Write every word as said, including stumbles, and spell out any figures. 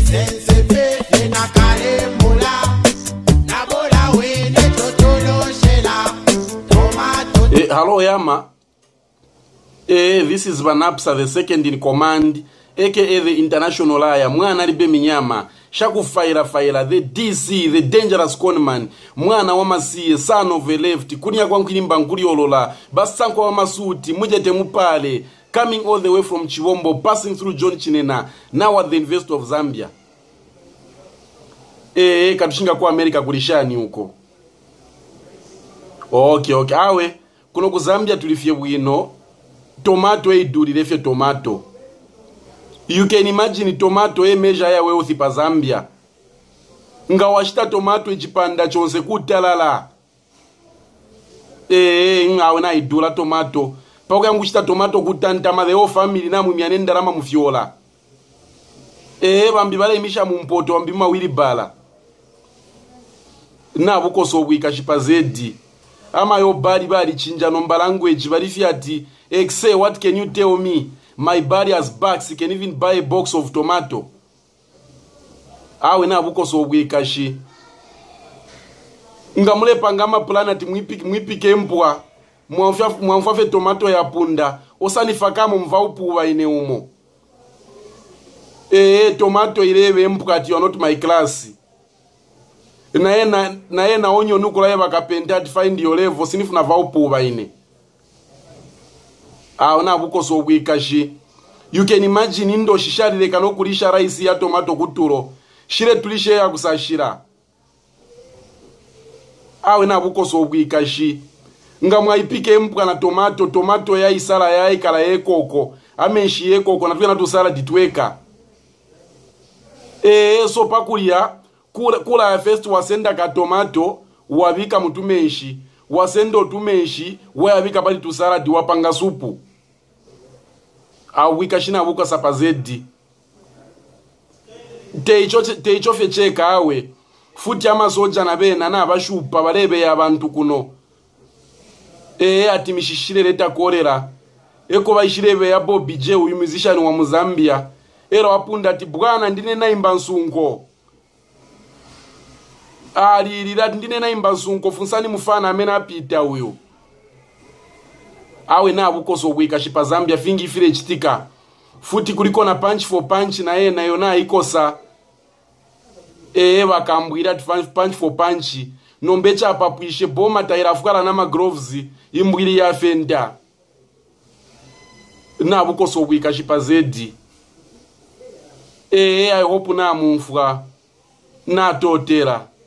Eh, hello Yama. Eh, this is Vanapsa, the second in command, aka the international liar. Mwana libe minyama. Shaku faira faira, the D C, the dangerous conman. Mwana wamasiye, son of a left. Kunya kwa mkilimba nkuri olola. Basanko wamasuti, mujete mupale. Coming all the way from Chiwombo, passing through John Chinena. Now at the University of Zambia. Eh, katushinga kwa Amerika kulishani huko. Okay, okay. Awe, kuno ku Zambia tulifye bwino. Tomato e duri lefye tomato. You can imagine tomato e measure ya wealth pa Zambia. Nga washita tomato echipanda chonse kutalala. Eh, nga wena idula tomato. Pauka yangu shita tomato kutantama the whole family na mumiane ndarama mufiola. Eh, bambi bala imisha mumpoto bambi mawili bala. Na buko so wika shipazedi. Ama yo body body chinja nomba language bali fiati. Excel, what can you tell me? My body has bags, you can even buy a box of tomato. Awe na buko so wika shi. Ngamule pangama planet mwipike mwipike mpwa. Mwamfafe tomato ya punda. Osani fakamo mva upuwa ine umo. Eh, tomato ileve mpwa, you are not my class. Na ena na ena onyo nukula eva kapenda to find your level sinifu na va upuwa ine. Ah, ona buko so wikashi. You can imagine indo shishari leka no kulisha raisi ya tomato kuturo. Shire tulishe ya kusashira. Ah, ona buko so wikashi. Nga mwaipike mpwa na tomato, tomato ya isala ya ikala ye koko. Amenshi ye koko, na tuya na tusala ditweka. Eh, so pakulia, kula, kula ya first wasenda ka tomato, wabika mutumenshi. Wasendo tumenshi, wabika pali tusala diwapanga supu. Awika shina wuka sapazedi. Teicho fecheka awe. Futi ama soja na bena na abashupa barebe ya bantu kuno. Eh, ati mishishire leta korera. Eko baishirebe ya Bobby J, uyu musician wa Mozambia. Era wapunda ati bwana ndine naimba nsunko. Ali lilati ndine naimba nsunko funsani mufana amena apita uyu. Awe na bukoso wika shipa Zambia fingi file chitika. Futi kuliko na punch for punch na ye na yona ikosa. Eh, wakambwira punch for punch. Nombecha papuishe boma taira fukara na magroves imbwili ya fenda. Na bukoso wika shipa zedi. Eh, I hope na mumfwa. Na totera.